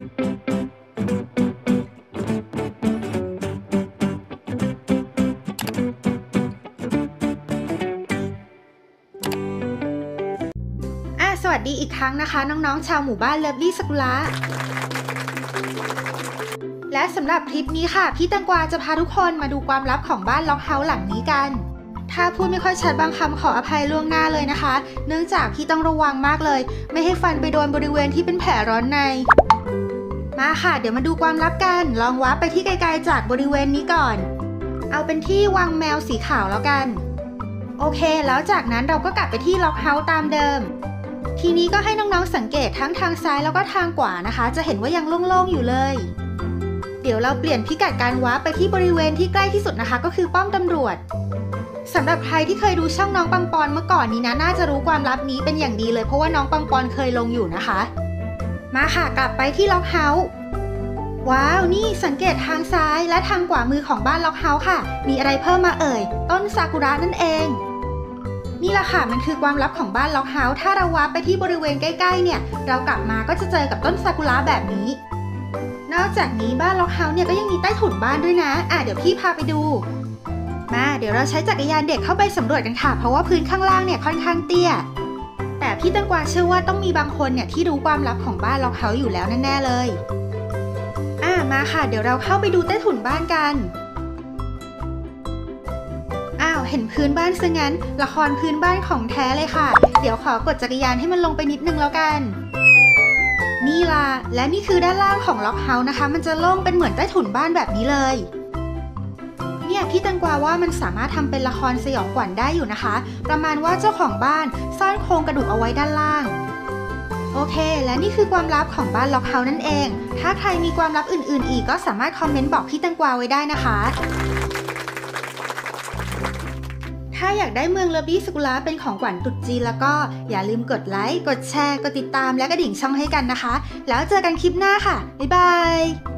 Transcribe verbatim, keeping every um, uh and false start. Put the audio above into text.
สวัสดีอีกครั้งนะคะน้องๆชาวหมู่บ้านเลิฟลี่สกุละและสำหรับคลิปนี้ค่ะพี่แตงกวาจะพาทุกคนมาดูความลับของบ้านล็อกเฮาส์หลังนี้กันถ้าพูดไม่ค่อยชัดบางคำขออภัยล่วงหน้าเลยนะคะเนื่องจากพี่ต้องระวังมากเลยไม่ให้ฟันไปโดนบริเวณที่เป็นแผลร้อนในมาค่ะเดี๋ยวมาดูความลับกันลองวาร์ปไปที่ไกลๆจากบริเวณนี้ก่อนเอาเป็นที่วางแมวสีขาวแล้วกันโอเคแล้วจากนั้นเราก็กลับไปที่ล็อกเฮาส์ตามเดิมทีนี้ก็ให้น้องๆสังเกตทั้งทางซ้ายแล้วก็ทางขวานะคะจะเห็นว่ายังโล่งๆอยู่เลยเดี๋ยวเราเปลี่ยนพิกัดการวาร์ปไปที่บริเวณที่ใกล้ที่สุดนะคะก็คือป้อมตำรวจสำหรับใครที่เคยดูช่องน้องปังปอนเมื่อก่อนนี้นะน่าจะรู้ความลับนี้เป็นอย่างดีเลยเพราะว่าน้องปังปอนเคยลงอยู่นะคะมาค่ะกลับไปที่ล็อกเฮาส์ว้าวนี่สังเกตทางซ้ายและทางขวามือของบ้านล็อกเฮาส์ค่ะมีอะไรเพิ่มมาเอ่ยต้นซากุระนั่นเองนี่แหละค่ะมันคือความลับของบ้านล็อกเฮาส์ถ้าเราวาร์ปไปที่บริเวณใกล้ๆเนี่ยเรากลับมาก็จะเจอกับต้นซากุระแบบนี้นอกจากนี้บ้านล็อกเฮาส์เนี่ยก็ยังมีใต้ถุนบ้านด้วยนะอ่ะเดี๋ยวพี่พาไปดูมาเดี๋ยวเราใช้จักรยานเด็กเข้าไปสำรวจกันค่ะเพราะว่าพื้นข้างล่างเนี่ยค่อนข้างเตี้ยแต่พี่แตงกวาเชื่อว่าต้องมีบางคนเนี่ยที่รู้ความลับของบ้านล็อกเฮาส์อยู่แล้วแน่ๆเลยอ่ะมาค่ะเดี๋ยวเราเข้าไปดูใต้ถุนบ้านกันอ้าวเห็นพื้นบ้านซะงั้นละครพื้นบ้านของแท้เลยค่ะเดี๋ยวขอกดจักรยานให้มันลงไปนิดนึงแล้วกันนี่ล่ะและนี่คือด้านล่างของล็อกเฮาส์นะคะมันจะโล่งเป็นเหมือนใต้ถุนบ้านแบบนี้เลยเนี่ยพี่แตงกวาว่ามันสามารถทำเป็นละครสยองขวัญได้อยู่นะคะประมาณว่าเจ้าของบ้านซ่อนโครงกระดูกเอาไว้ด้านล่างโอเคและนี่คือความลับของบ้านล็อกเฮาส์นั่นเองถ้าใครมีความลับอื่นๆอีกก็สามารถคอมเมนต์บอกพี่แตงกวาไว้ได้นะคะถ้าอยากได้เมืองเลิฟลี่สกุละเป็นของขวัญตรุษจีนแล้วก็อย่าลืมกดไลค์กดแชร์กดติดตามและกระดิ่งช่องให้กันนะคะแล้วเจอกันคลิปหน้าค่ะบ๊ายบาย